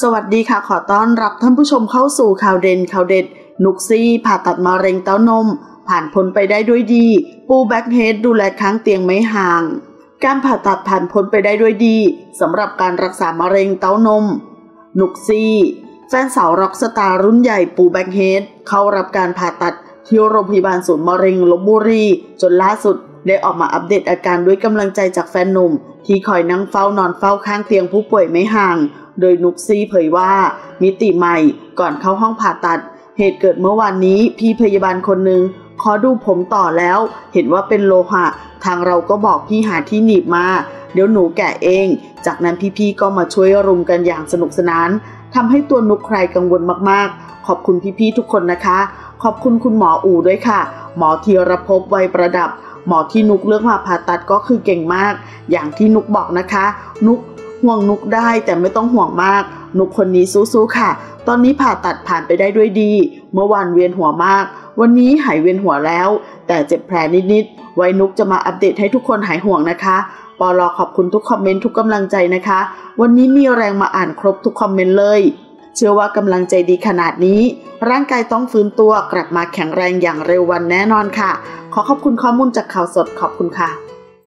สวัสดีค่ะขอต้อนรับท่านผู้ชมเข้าสู่ข่าวเด่นข่าวเด็ดนุกซี่ผ่าตัดมะเร็งเต้านมผ่านพ้นไปได้ด้วยดีปูแบ็คเฮดดูแลค้างเตียงไม่ห่างการผ่าตัดผ่านพ้นไปได้ด้วยดีสำหรับการรักษามะเร็งเต้านมนุกซี่แฟนสาวร็อกสตาร์รุ่นใหญ่ปูแบ็คเฮดเข้ารับการผ่าตัดที่โรงพยาบาลศูนย์มะเร็งลพบุรีจนล่าสุดได้ออกมาอัปเดตอาการด้วยกำลังใจจากแฟนหนุ่มที่คอยนั่งเฝ้านอนเฝ้าข้างเตียงผู้ป่วยไม่ห่างโดยนุกซี่เผยว่ามิติใหม่ก่อนเข้าห้องผ่าตัดเหตุเกิดเมื่อวานนี้พี่พยาบาลคนหนึ่งขอดูผมต่อแล้วเห็นว่าเป็นโลหะทางเราก็บอกพี่หาที่หนีบมาเดี๋ยวหนูแกะเองจากนั้นพี่ๆก็มาช่วยรุมกันอย่างสนุกสนานทำให้ตัวนุกใครกังวลมากๆขอบคุณพี่ๆทุกคนนะคะขอบคุณคุณหมออู่ด้วยค่ะหมอธีรภพไวยประดับหมอที่นุกเลือกมาผ่าตัดก็คือเก่งมากอย่างที่นุกบอกนะคะนุกห่วงนุกได้แต่ไม่ต้องห่วงมากนุกคนนี้สู้ๆค่ะตอนนี้ผ่าตัดผ่านไปได้ด้วยดีเมื่อวานเวียนหัวมากวันนี้หายเวียนหัวแล้วแต่เจ็บแผลนิดๆไว้นุกจะมาอัปเดตให้ทุกคนหายห่วงนะคะปลขอบคุณทุกคอมเมนต์ทุกกำลังใจนะคะวันนี้มีแรงมาอ่านครบทุกคอมเมนต์เลยเชื่อว่ากำลังใจดีขนาดนี้ร่างกายต้องฟื้นตัวกลับมาแข็งแรงอย่างเร็ววันแน่นอนค่ะขอขอบคุณข้อมูลจากข่าวสดขอบคุณค่ะ